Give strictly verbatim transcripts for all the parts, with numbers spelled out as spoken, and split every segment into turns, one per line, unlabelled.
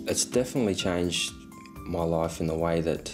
It's definitely changed my life in the way that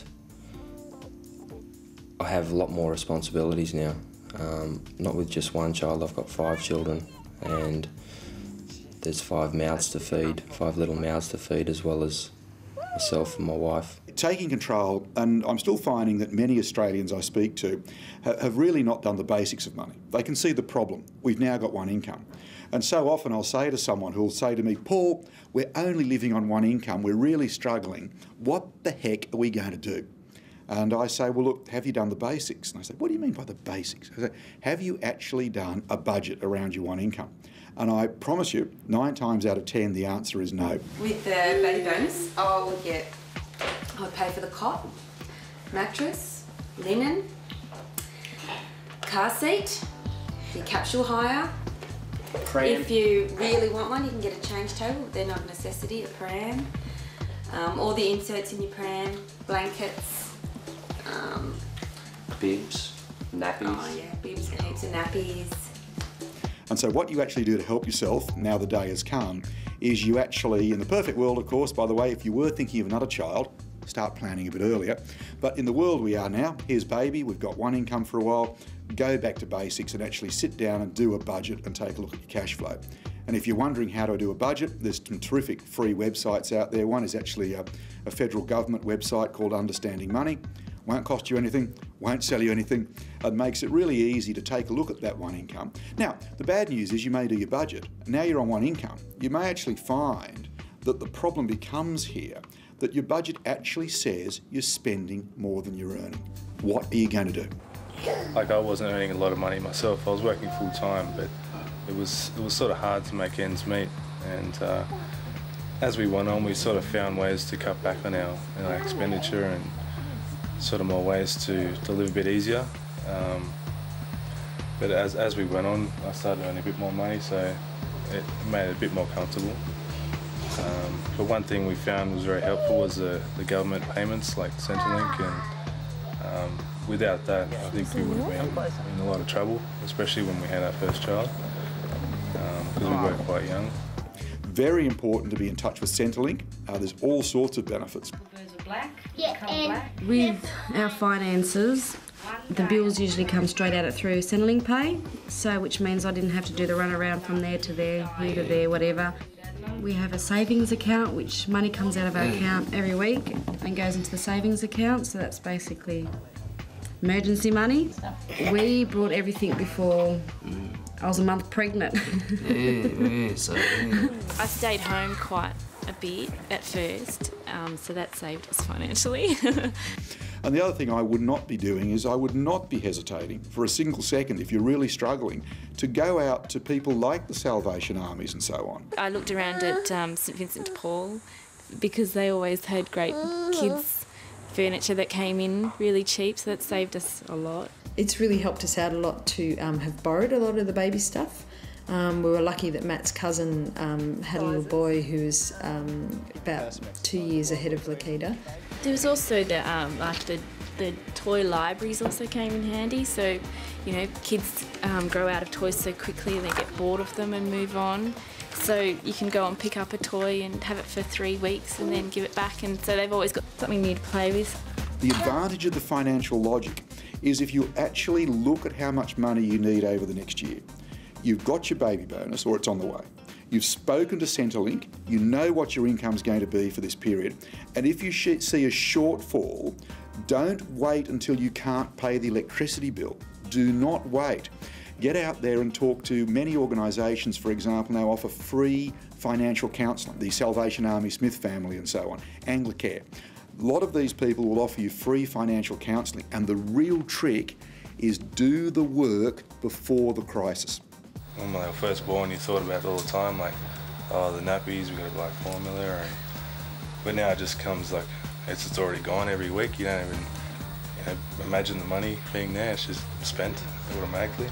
I have a lot more responsibilities now. Um, not with just one child, I've got five children, and there's five mouths to feed, five little mouths to feed, as well as myself and my wife.
Taking control, and I'm still finding that many Australians I speak to ha have really not done the basics of money. They can see the problem. We've now got one income. And so often I'll say to someone who'll say to me, Paul, we're only living on one income, we're really struggling. What the heck are we going to do? And I say, well, look, have you done the basics? And I say, what do you mean by the basics? I say, have you actually done a budget around your one income? And I promise you, nine times out of ten, the answer is no.
With the baby bonus, I'll get, I'll pay for the cot, mattress, linen, car seat, your capsule hire. Pram. If you really want one, you can get a change table. They're not a necessity, a pram. Um, all the inserts in your pram, blankets. Um,
bibs, nappies.
Oh yeah, bibs and heaps of nappies.
And so what you actually do to help yourself, now the day has come, is you actually, in the perfect world of course, by the way, if you were thinking of another child, start planning a bit earlier. But in the world we are now, here's baby, we've got one income for a while, go back to basics and actually sit down and do a budget and take a look at your cash flow. And if you're wondering how to do a budget, there's some terrific free websites out there. One is actually a, a federal government website called Understanding Money. Won't cost you anything, won't sell you anything. It makes it really easy to take a look at that one income. Now, the bad news is you may do your budget. Now you're on one income. You may actually find that the problem becomes here that your budget actually says you're spending more than you're earning. What are you going to do?
Like, I wasn't earning a lot of money myself. I was working full time, but it was it was sort of hard to make ends meet. And uh, as we went on, we sort of found ways to cut back on our, on our expenditure and sort of more ways to, to live a bit easier. Um, but as, as we went on, I started earning a bit more money, so it made it a bit more comfortable. Um, but one thing we found was very helpful was the, the government payments, like Centrelink, and um, without that, I think we would have been in a lot of trouble, especially when we had our first child, because um, we were quite young.
Very important to be in touch with Centrelink. Uh, there's all sorts of benefits.
Black. Yeah, and
black. With our finances, the bills usually come straight out it through Centrelink Pay, so which means I didn't have to do the run around from there to there, here to there, whatever. We have a savings account, which money comes out of our account every week and goes into the savings account, so that's basically emergency money. We brought everything before I was a month pregnant.
yeah, yeah, so, yeah.
I stayed home quite a bit at first, um, so that saved us financially.
And the other thing I would not be doing is I would not be hesitating for a single second, if you're really struggling, to go out to people like the Salvation Armies and so on.
I looked around at um, St Vincent de Paul because they always had great kids' furniture that came in really cheap, so that saved us a lot.
It's really helped us out a lot to um, have borrowed a lot of the baby stuff. Um, we were lucky that Matt's cousin um, had a little boy who was um, about two years ahead of Lakita.
There was also the um, like the the toy libraries also came in handy. So, you know, kids um, grow out of toys so quickly and they get bored of them and move on. So you can go and pick up a toy and have it for three weeks and then give it back, and so they've always got something new to play with.
The advantage of the financial logic is if you actually look at how much money you need over the next year. You've got your baby bonus, or it's on the way. You've spoken to Centrelink, you know what your income's going to be for this period, and if you see a shortfall, don't wait until you can't pay the electricity bill. Do not wait. Get out there and talk to many organisations, for example, now offer free financial counselling, the Salvation Army Smith family and so on, Anglicare. A lot of these people will offer you free financial counselling, and the real trick is do the work before the crisis.
When they were first born, you thought about it all the time, like, oh, the nappies, we've got to buy formula, and, but now it just comes like, it's, it's already gone every week. You don't even you know, imagine the money being there, it's just spent automatically.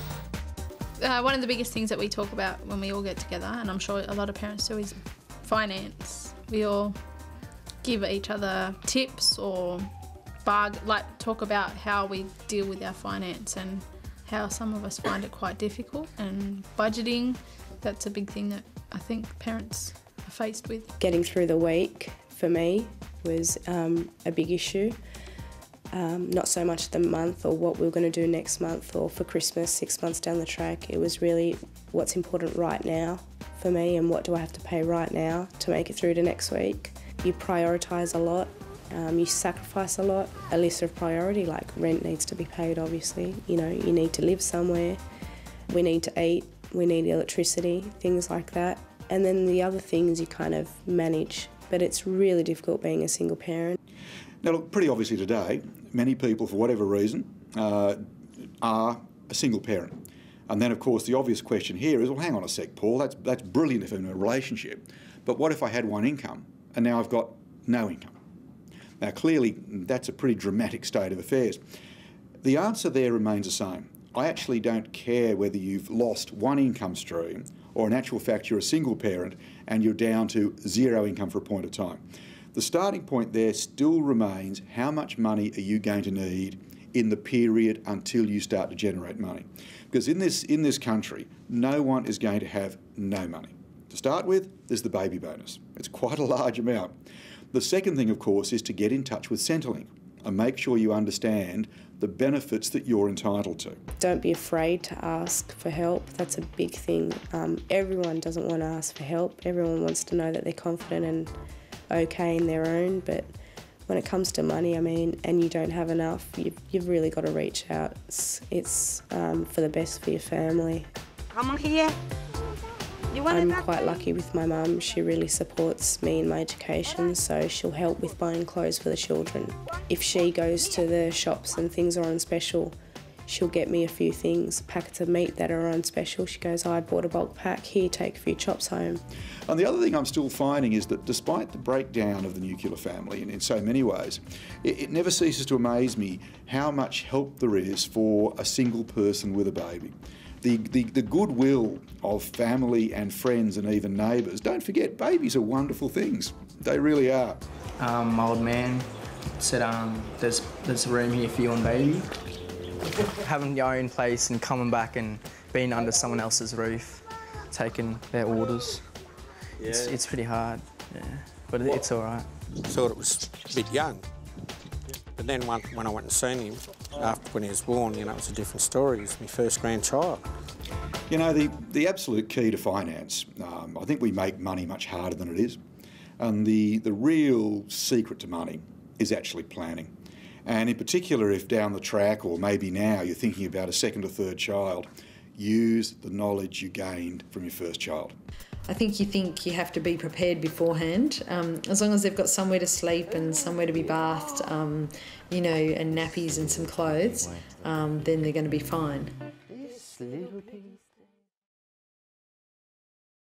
Uh, one of the biggest things that we talk about when we all get together, and I'm sure a lot of parents do, is finance. We all give each other tips or barg like talk about how we deal with our finance and how some of us find it quite difficult, and budgeting, that's a big thing that I think parents are faced with.
Getting through the week, for me was um, a big issue. Um, not so much the month or what we were going to do next month or for Christmas six months down the track. It was really what's important right now for me and what do I have to pay right now to make it through to next week. You prioritise a lot, um, you sacrifice a lot. A list of priority, like rent needs to be paid obviously, you know, you need to live somewhere, we need to eat, we need electricity, things like that. And then the other things you kind of manage, but it's really difficult being a single parent.
Now look, pretty obviously today, many people, for whatever reason, uh, are a single parent. And then of course the obvious question here is, well hang on a sec, Paul, that's, that's brilliant if I'm in a relationship, but what if I had one income and now I've got no income? Now clearly that's a pretty dramatic state of affairs. The answer there remains the same. I actually don't care whether you've lost one income stream or in actual fact you're a single parent and you're down to zero income for a point of time. The starting point there still remains how much money are you going to need in the period until you start to generate money. Because in this, in this country, no one is going to have no money. To start with, there's the baby bonus. It's quite a large amount. The second thing, of course, is to get in touch with Centrelink and make sure you understand the benefits that you're entitled to.
Don't be afraid to ask for help. That's a big thing. Um, everyone doesn't want to ask for help. Everyone wants to know that they're confident and okay in their own, but when it comes to money, I mean, and you don't have enough, you've, you've really got to reach out. It's, it's um, for the best for your family.
Come on here. You want
I'm quite lucky with my mum. She really supports me in my education, so she'll help with buying clothes for the children. If she goes to the shops and things are on special, she'll get me a few things, packets of meat that are on special. She goes, oh, I bought a bulk pack, here, take a few chops home.
And the other thing I'm still finding is that despite the breakdown of the nuclear family in, in so many ways, it, it never ceases to amaze me how much help there is for a single person with a baby. The, the, the goodwill of family and friends and even neighbours. Don't forget, babies are wonderful things. They really are.
Um, my old man said, um, there's, there's a room here for you and baby. Having your own place and coming back and being under someone else's roof, taking their orders, yeah. it's, it's pretty hard, yeah. But well, it's all right.
Thought it was a bit young, but then when, when I went and seen him, after when he was born, you know, it was a different story. He was my first grandchild.
You know, the, the absolute key to finance, um, I think we make money much harder than it is. And the, the real secret to money is actually planning. And in particular, if down the track, or maybe now, you're thinking about a second or third child, use the knowledge you gained from your first child.
I think you think you have to be prepared beforehand. Um, as long as they've got somewhere to sleep and somewhere to be bathed, um, you know, and nappies and some clothes, um, then they're going to be fine.